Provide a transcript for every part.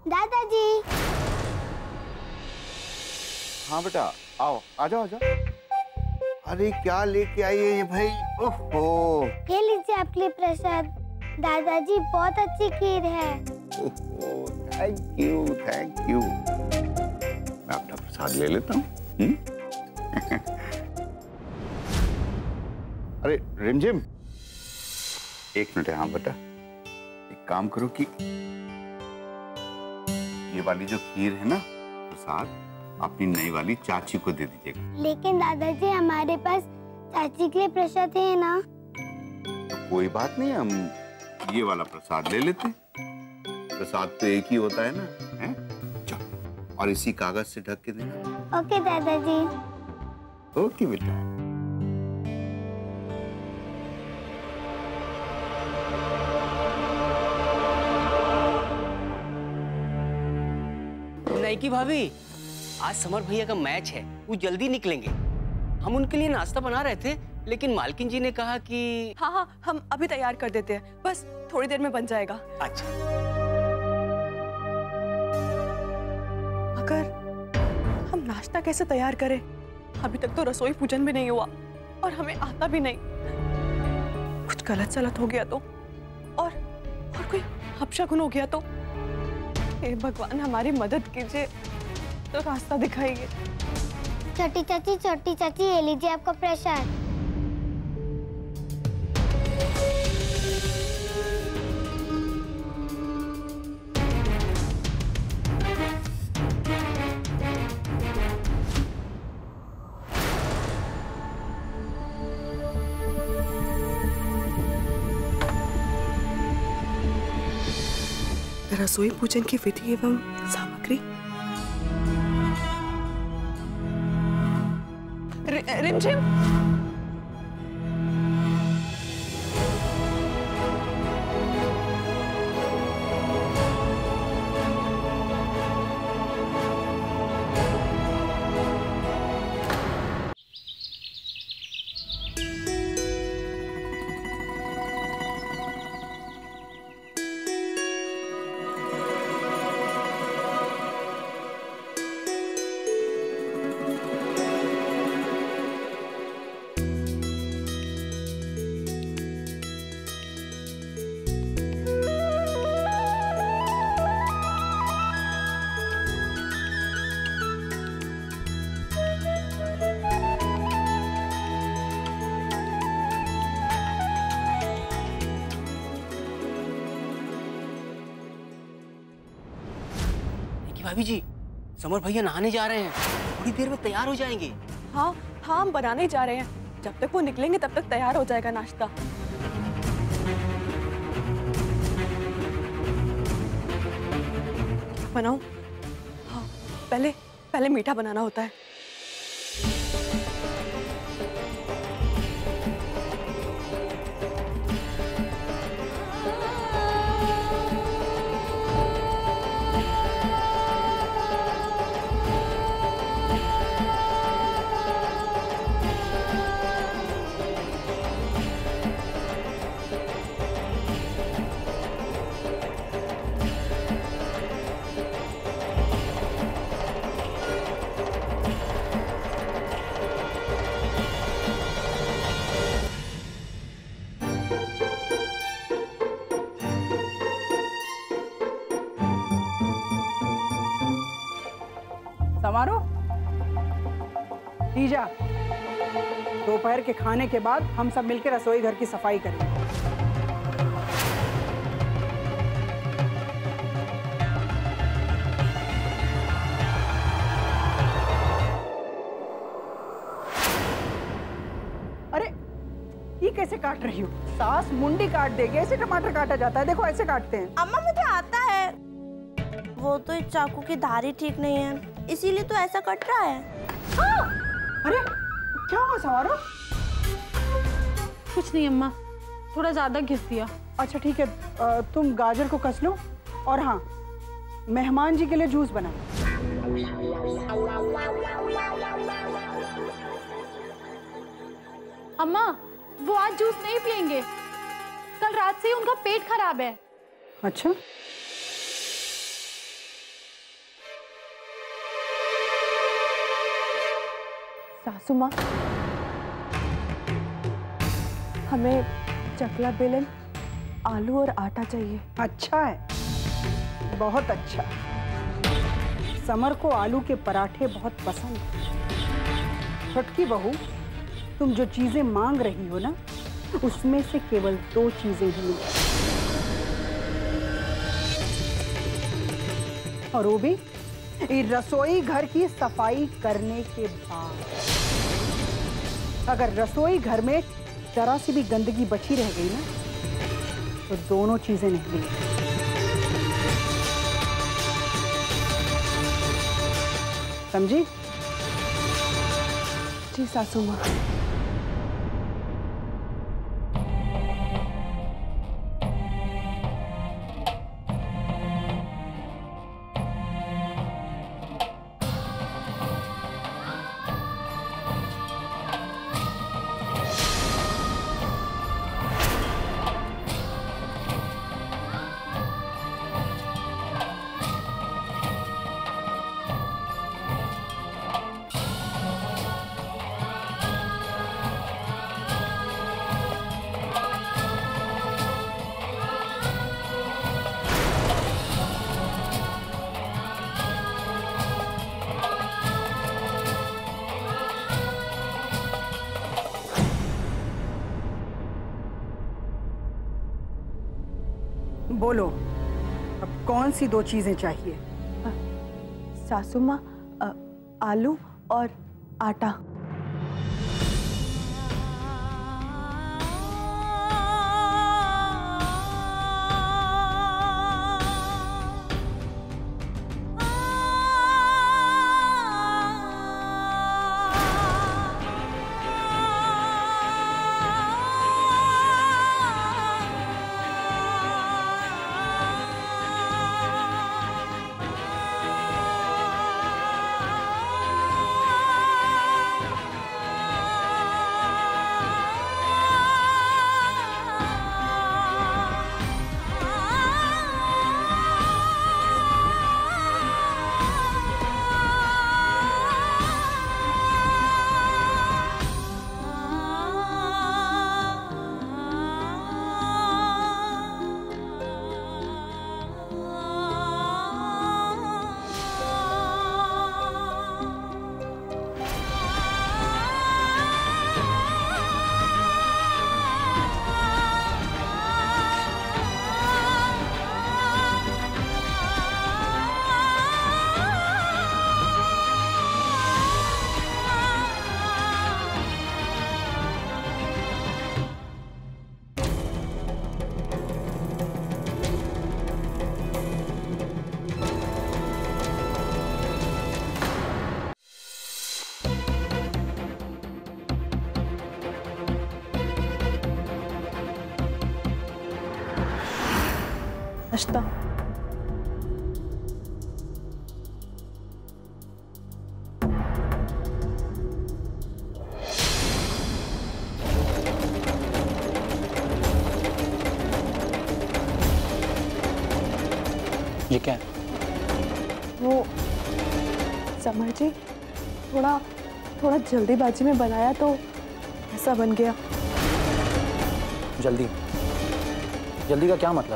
दादाजी। हाँ बेटा, आओ, आ जाओ, आ जाओ। अरे क्या लेके आई है ये भाई? ओहो। ये लीजिए आपके लिए प्रसाद। दादाजी बहुत अच्छी खीर है। ओहो, थैंक यू, थैंक यू। मैं अपना प्रसाद ले लेता हूँ। अरे रिमझिम, एक मिनट। हाँ बेटा, एक काम करो कि ये वाली जो खीर है ना, प्रसाद अपनी नई वाली चाची को दे दीजिएगा। लेकिन दादाजी हमारे पास चाची के लिए प्रसाद है ना। तो कोई बात नहीं, हम ये वाला प्रसाद ले लेते। प्रसाद तो एक ही होता है ना, हैं? चलो, और इसी कागज से ढक के देना। ओके दादाजी। ओके बेटा। नाइकी भाभी, आज समर भैया का मैच है, वो जल्दी निकलेंगे। हम उनके लिए नाश्ता बना रहे थे, लेकिन मालकिन जी ने कहा कि हाँ, हम अभी तैयार कर देते हैं, बस थोड़ी देर में बन जाएगा। अच्छा। मगर हम नाश्ता कैसे तैयार करें? अभी तक तो रसोई पूजन भी नहीं हुआ और हमें आता भी नहीं। कुछ गलत सलत हो गया तो, और कोई अपशगुन हो गया तो? हे भगवान, हमारी मदद कीजिए, तो रास्ता दिखाइए। छोटी चाची, ये लीजिए आपका प्रसाद। रसोई पूजन की विधि एवं सामग्री। रिमझिम, भाभी जी, समर भैया नहाने जा रहे हैं, थोड़ी देर में तैयार हो जाएंगे। हाँ, हम बनाने जा रहे हैं। जब तक वो निकलेंगे तब तक तैयार हो जाएगा नाश्ता। बनाऊं? हाँ, पहले मीठा बनाना होता है। समारोह लीजा, दोपहर के खाने के बाद हम सब मिलकर रसोई घर की सफाई करेंगे। अरे ये कैसे काट रही हो? सास मुंडी काट देगी, ऐसे टमाटर काटा जाता है? देखो ऐसे काटते हैं। अम्मा मुझे आता है, वो तो इस चाकू की धार ही ठीक नहीं है, इसीलिए तो ऐसा कट रहा है। अरे क्या हुआ समारोह? कुछ नहीं अम्मा, थोड़ा ज्यादा घिस दिया। अच्छा ठीक है, तुम गाजर को कस लो और हाँ, मेहमान जी के लिए जूस बना। अम्मा, वो आज जूस नहीं पियेंगे, कल रात से ही उनका पेट खराब है। अच्छा, सासू माँ, हमें चकला बेलन, आलू और आटा चाहिए। अच्छा है, बहुत अच्छा। समर को आलू के पराठे बहुत पसंद है। छोटकी बहू, तुम जो चीजें मांग रही हो ना, उसमें से केवल 2 चीजें ही मिली, और वो भी रसोई घर की सफाई करने के बाद। अगर रसोई घर में जरा सी भी गंदगी बची रह गई ना, तो दोनों चीजें नहीं मिली। समझी? जी सासू माँ। बोलो, अब कौन सी 2 चीजें चाहिए? सासू माँ, आलू और आटा। नाश्ता। ये क्या है? वो समर जी, थोड़ा जल्दीबाजी में बनाया तो ऐसा बन गया। जल्दी का क्या मतलब?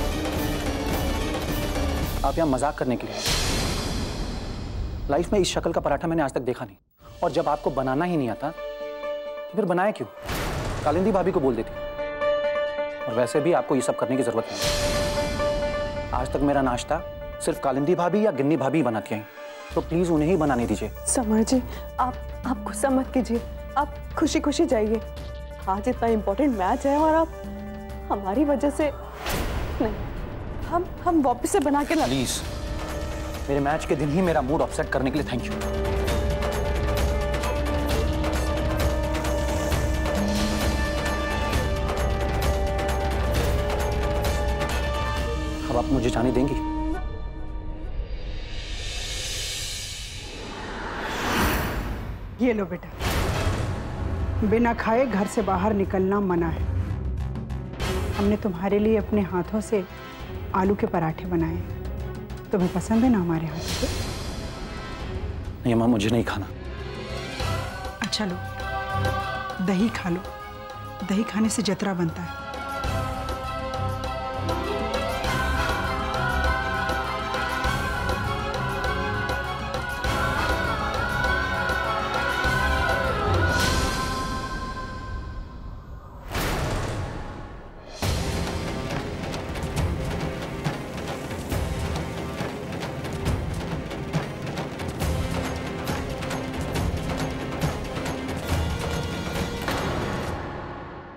आप यहाँ मजाक करने के लिए? लाइफ में इस शक्ल का पराठा मैंने आज तक देखा नहीं, और जब आपको बनाना ही नहीं आता तो फिर बनाया क्यों? कालिंदी भाभी को बोल देती। और वैसे भी आपको ये सब करने की जरूरत नहीं। आज तक मेरा नाश्ता सिर्फ कालिंदी भाभी या गिन्नी भाभी बनाती हैं, तो प्लीज उन्हें ही बनाने दीजिए। समर जी, आप गुस्सा मत कीजिए, आप खुशी खुशी जाइए। आज इतना इम्पोर्टेंट मैच है और आप हमारी वजह से नहीं, हम वापस से बना के ला। प्लीज, मेरे मैच के दिन ही मेरा मूड अपसेट करने के लिए थैंक यू। अब आप मुझे जाने देंगी? ये लो बेटा, बिना खाए घर से बाहर निकलना मना है। हमने तुम्हारे लिए अपने हाथों से आलू के पराठे बनाए। तुम्हें पसंद है ना हमारे हाथों के? नहीं मां, मुझे नहीं खाना। अच्छा लो, दही खा लो। दही खाने से जतरा बनता है।